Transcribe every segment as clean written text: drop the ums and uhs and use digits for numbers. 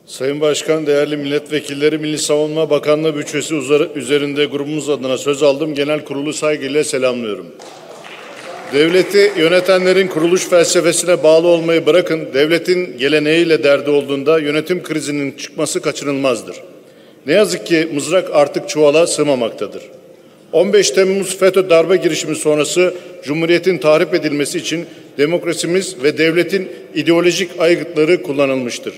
Sayın Başkan, değerli milletvekilleri, Milli Savunma Bakanlığı bütçesi üzerinde grubumuz adına söz aldım. Genel kurulu saygıyla selamlıyorum. Devleti yönetenlerin kuruluş felsefesine bağlı olmayı bırakın, devletin geleneğiyle derdi olduğunda yönetim krizinin çıkması kaçınılmazdır. Ne yazık ki mızrak artık çuvala sığmamaktadır. 15 Temmuz FETÖ darbe girişimi sonrası Cumhuriyet'in tahrip edilmesi için demokrasimiz ve devletin ideolojik aygıtları kullanılmıştır.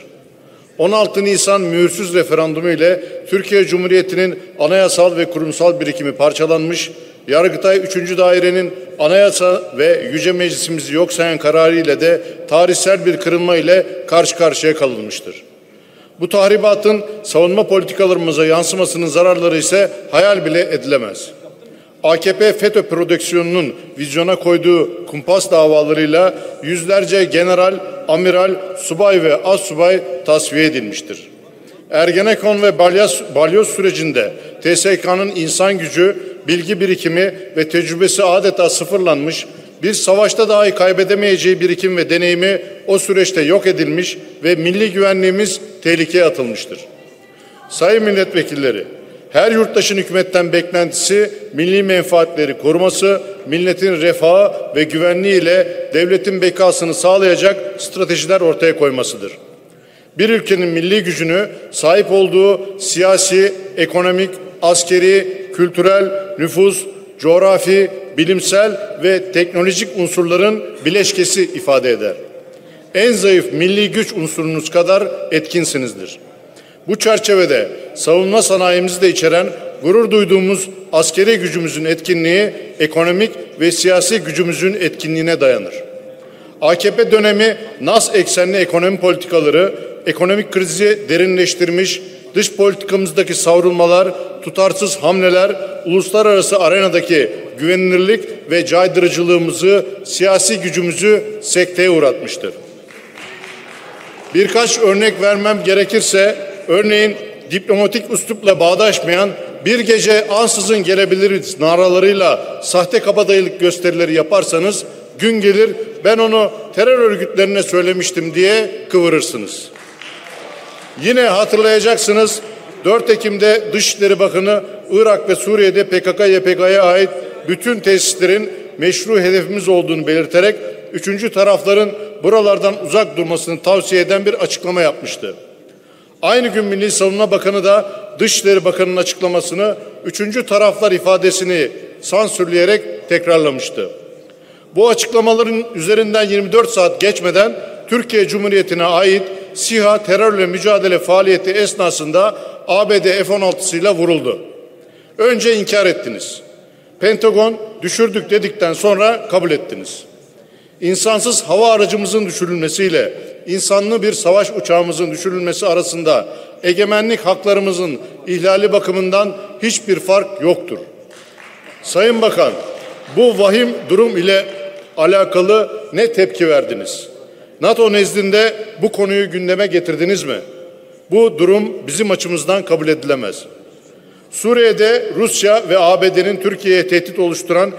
16 Nisan mühürsüz referandumu ile Türkiye Cumhuriyeti'nin anayasal ve kurumsal birikimi parçalanmış, Yargıtay 3. Daire'nin anayasa ve Yüce Meclisimizi yok sayan kararı ile de tarihsel bir kırılma ile karşı karşıya kalınmıştır. Bu tahribatın savunma politikalarımıza yansımasının zararları ise hayal bile edilemez. AKP FETÖ prodüksiyonunun vizyona koyduğu kumpas davalarıyla yüzlerce general, amiral, subay ve astsubay tasfiye edilmiştir. Ergenekon ve balyoz sürecinde TSK'nın insan gücü, bilgi birikimi ve tecrübesi adeta sıfırlanmış, bir savaşta dahi kaybedemeyeceği birikim ve deneyimi o süreçte yok edilmiş ve milli güvenliğimiz tehlikeye atılmıştır. Sayın milletvekilleri, her yurttaşın hükümetten beklentisi milli menfaatleri koruması, milletin refahı ve güvenliği ile devletin bekasını sağlayacak stratejiler ortaya koymasıdır. Bir ülkenin milli gücünü sahip olduğu siyasi, ekonomik, askeri, kültürel, nüfus, coğrafi, bilimsel ve teknolojik unsurların bileşkesi ifade eder. En zayıf milli güç unsurunuz kadar etkinsinizdir. Bu çerçevede savunma sanayimizi de içeren gurur duyduğumuz askeri gücümüzün etkinliği, ekonomik ve siyasi gücümüzün etkinliğine dayanır. AKP dönemi NAS eksenli ekonomi politikaları, ekonomik krizi derinleştirmiş, dış politikamızdaki savrulmalar, tutarsız hamleler, uluslararası arenadaki güvenilirlik ve caydırıcılığımızı, siyasi gücümüzü sekteye uğratmıştır. Birkaç örnek vermem gerekirse, örneğin diplomatik üslupla bağdaşmayan bir gece ansızın gelebiliriz naralarıyla sahte kabadayılık gösterileri yaparsanız, gün gelir ben onu terör örgütlerine söylemiştim diye kıvırırsınız. Yine hatırlayacaksınız, 4 Ekim'de Dışişleri Bakanı Irak ve Suriye'de PKK-YPG'ye ait bütün tesislerin meşru hedefimiz olduğunu belirterek üçüncü tarafların buralardan uzak durmasını tavsiye eden bir açıklama yapmıştı. Aynı gün Milli Savunma Bakanı da Dışişleri Bakanı'nın açıklamasını üçüncü taraflar ifadesini sansürleyerek tekrarlamıştı. Bu açıklamaların üzerinden 24 saat geçmeden Türkiye Cumhuriyeti'ne ait SİHA terörle mücadele faaliyeti esnasında ABD F-16'sıyla vuruldu. Önce inkar ettiniz. Pentagon düşürdük dedikten sonra kabul ettiniz. İnsansız hava aracımızın düşürülmesiyle insanlı bir savaş uçağımızın düşürülmesi arasında egemenlik haklarımızın ihlali bakımından hiçbir fark yoktur. Sayın Bakan, bu vahim durum ile alakalı ne tepki verdiniz? NATO nezdinde bu konuyu gündeme getirdiniz mi? Bu durum bizim açımızdan kabul edilemez. Suriye'de Rusya ve ABD'nin Türkiye'ye tehdit oluşturan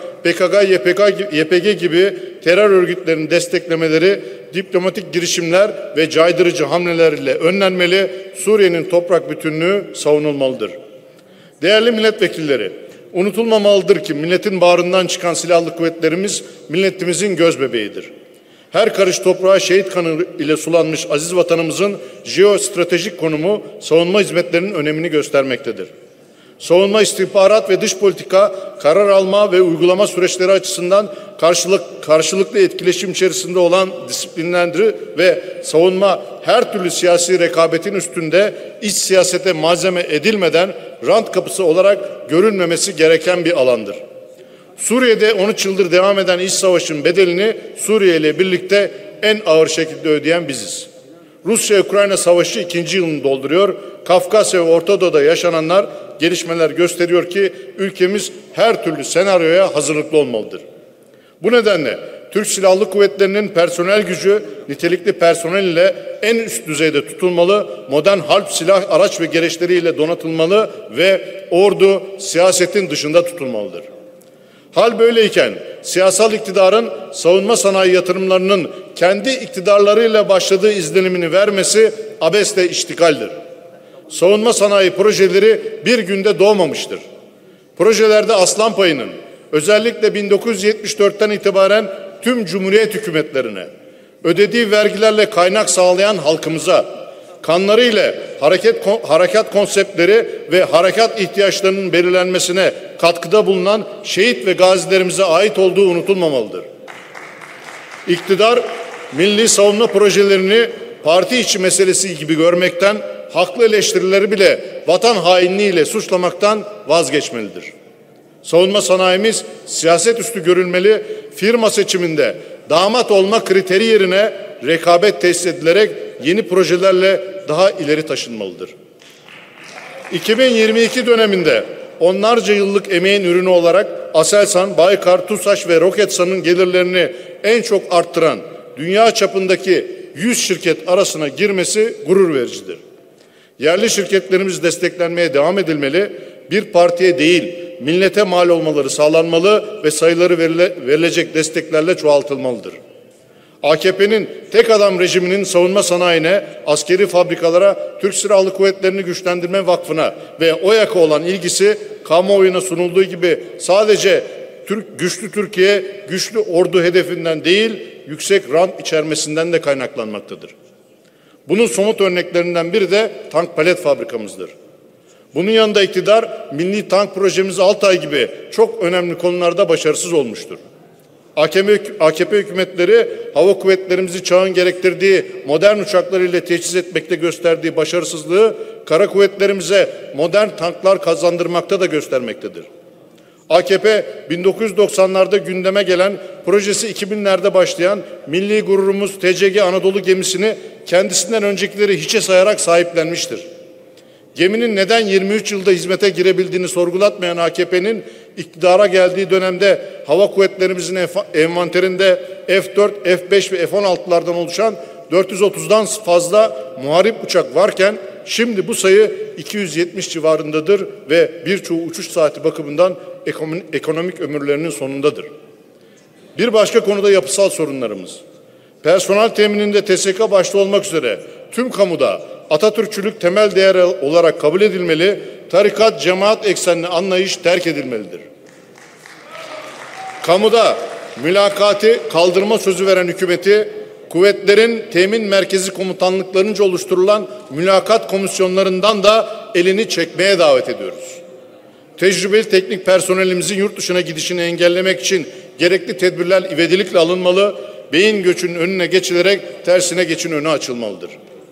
PKK-YPG gibi terör örgütlerinin desteklemeleri, diplomatik girişimler ve caydırıcı hamleler ile önlenmeli, Suriye'nin toprak bütünlüğü savunulmalıdır. Değerli milletvekilleri, unutulmamalıdır ki milletin bağrından çıkan silahlı kuvvetlerimiz milletimizin gözbebeğidir. Her karış toprağa şehit kanı ile sulanmış aziz vatanımızın jeostratejik konumu savunma hizmetlerinin önemini göstermektedir. Savunma, istihbarat ve dış politika, karar alma ve uygulama süreçleri açısından karşılıklı etkileşim içerisinde olan disiplinlendir ve savunma her türlü siyasi rekabetin üstünde iç siyasete malzeme edilmeden rant kapısı olarak görülmemesi gereken bir alandır. Suriye'de 13 yıldır devam eden iç savaşın bedelini Suriye ile birlikte en ağır şekilde ödeyen biziz. Rusya-Ukrayna savaşı 2. yılını dolduruyor. Kafkasya ve Orta Doğu'da yaşananlar, gelişmeler gösteriyor ki ülkemiz her türlü senaryoya hazırlıklı olmalıdır. Bu nedenle Türk Silahlı Kuvvetleri'nin personel gücü nitelikli personel ile en üst düzeyde tutulmalı, modern harp silah, araç ve gereçleriyle donatılmalı ve ordu siyasetin dışında tutulmalıdır. Hal böyleyken siyasal iktidarın savunma sanayi yatırımlarının kendi iktidarlarıyla başladığı izlenimini vermesi abesle iştigaldir. Savunma sanayi projeleri bir günde doğmamıştır. Projelerde aslan payının özellikle 1974'ten itibaren tüm Cumhuriyet hükümetlerine, ödediği vergilerle kaynak sağlayan halkımıza, kanlarıyla harekat konseptleri ve harekat ihtiyaçlarının belirlenmesine katkıda bulunan şehit ve gazilerimize ait olduğu unutulmamalıdır. İktidar, milli savunma projelerini parti içi meselesi gibi görmekten, haklı eleştirileri bile vatan hainliğiyle suçlamaktan vazgeçmelidir. Savunma sanayimiz siyaset üstü görülmeli, firma seçiminde damat olma kriteri yerine rekabet tesis edilerek yeni projelerle daha ileri taşınmalıdır. 2022 döneminde onlarca yıllık emeğin ürünü olarak Aselsan, Baykar, TUSAŞ ve Roketsan'ın gelirlerini en çok arttıran dünya çapındaki 100 şirket arasına girmesi gurur vericidir. Yerli şirketlerimiz desteklenmeye devam edilmeli, bir partiye değil, millete mal olmaları sağlanmalı ve sayıları verilecek desteklerle çoğaltılmalıdır. AKP'nin tek adam rejiminin savunma sanayine, askeri fabrikalara, Türk Silahlı Kuvvetleri'ni Güçlendirme Vakfı'na ve OYAK'a olan ilgisi kamuoyuna sunulduğu gibi sadece güçlü Türkiye, güçlü ordu hedefinden değil, yüksek rant içermesinden de kaynaklanmaktadır. Bunun somut örneklerinden biri de tank palet fabrikamızdır. Bunun yanında iktidar, milli tank projemiz Altay gibi çok önemli konularda başarısız olmuştur. AKP hükümetleri hava kuvvetlerimizi çağın gerektirdiği modern uçaklar ile teçhiz etmekte gösterdiği başarısızlığı kara kuvvetlerimize modern tanklar kazandırmakta da göstermektedir. AKP 1990'larda gündeme gelen, projesi 2000'lerde başlayan milli gururumuz TCG Anadolu gemisini kendisinden öncekileri hiçe sayarak sahiplenmiştir. Geminin neden 23 yılda hizmete girebildiğini sorgulatmayan AKP'nin iktidara geldiği dönemde hava kuvvetlerimizin envanterinde F-4, F-5 ve F-16'lardan oluşan 430'dan fazla muharip uçak varken şimdi bu sayı 270 civarındadır ve birçoğu uçuş saati bakımından ekonomik ömürlerinin sonundadır. Bir başka konuda yapısal sorunlarımız. Personel temininde TSK başta olmak üzere tüm kamuda Atatürkçülük temel değer olarak kabul edilmeli, tarikat, cemaat eksenli anlayış terk edilmelidir. Kamuda mülakatı kaldırma sözü veren hükümeti, kuvvetlerin temin merkezi komutanlıklarınca oluşturulan mülakat komisyonlarından da elini çekmeye davet ediyoruz. Tecrübeli teknik personelimizin yurt dışına gidişini engellemek için gerekli tedbirler ivedilikle alınmalı, beyin göçünün önüne geçilerek tersine geçin önü açılmalıdır.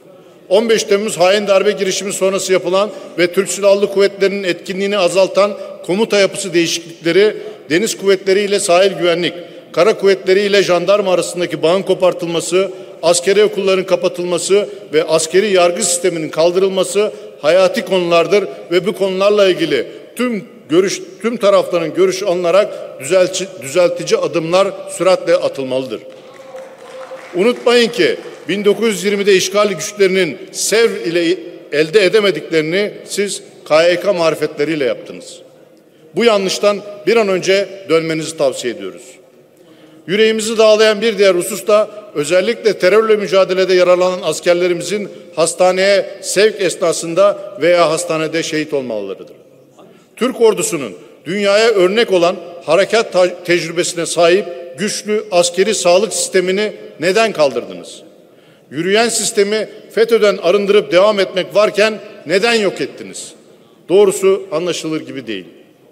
15 Temmuz hain darbe girişimi sonrası yapılan ve Türk Silahlı Kuvvetleri'nin etkinliğini azaltan komuta yapısı değişiklikleri, deniz kuvvetleri ile sahil güvenlik, kara kuvvetleri ile jandarma arasındaki bağın kopartılması, askeri okulların kapatılması ve askeri yargı sisteminin kaldırılması hayati konulardır ve bu konularla ilgili tüm tarafların görüşü alınarak düzeltici adımlar süratle atılmalıdır. Unutmayın ki 1920'de işgal güçlerinin Sevr ile elde edemediklerini siz KYK marifetleriyle yaptınız. Bu yanlıştan bir an önce dönmenizi tavsiye ediyoruz. Yüreğimizi dağlayan bir diğer husus da özellikle terörle mücadelede yaralanan askerlerimizin hastaneye sevk esnasında veya hastanede şehit olmalarıdır. Türk ordusunun dünyaya örnek olan harekat tecrübesine sahip güçlü askeri sağlık sistemini neden kaldırdınız? Yürüyen sistemi FETÖ'den arındırıp devam etmek varken neden yok ettiniz? Doğrusu anlaşılır gibi değil.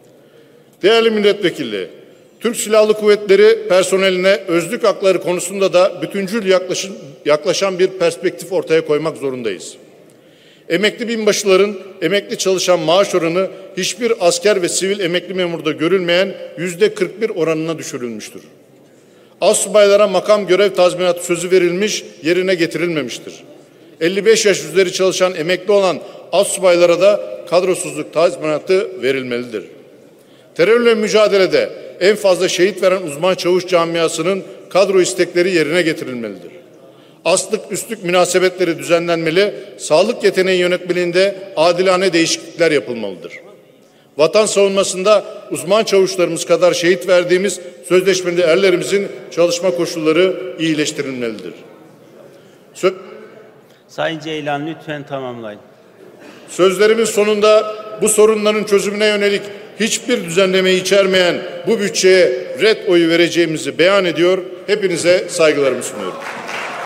Değerli milletvekilleri, Türk Silahlı Kuvvetleri personeline özlük hakları konusunda da bütüncül yaklaşan bir perspektif ortaya koymak zorundayız. Emekli binbaşıların emekli çalışan maaş oranı hiçbir asker ve sivil emekli memurda görülmeyen %41 oranına düşürülmüştür. Astsubaylara makam görev tazminatı sözü verilmiş, yerine getirilmemiştir. 55 yaş üzeri çalışan emekli olan astsubaylara da kadrosuzluk tazminatı verilmelidir. Terörle mücadelede en fazla şehit veren uzman çavuş camiasının kadro istekleri yerine getirilmelidir. Aslık üstlük münasebetleri düzenlenmeli, sağlık yeteneği yönetmeliğinde adilane değişiklikler yapılmalıdır. Vatan savunmasında uzman çavuşlarımız kadar şehit verdiğimiz sözleşmeli erlerimizin çalışma koşulları iyileştirilmelidir. Sayın Ceylan lütfen tamamlayın. Sözlerimin sonunda bu sorunların çözümüne yönelik hiçbir düzenleme içermeyen bu bütçeye red oyu vereceğimizi beyan ediyor. Hepinize saygılarımı sunuyorum.